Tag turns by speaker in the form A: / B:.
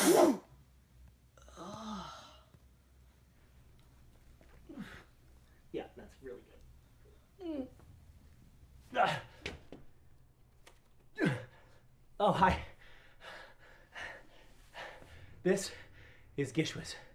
A: Yeah, that's really good. Oh, hi. This is Gishwas.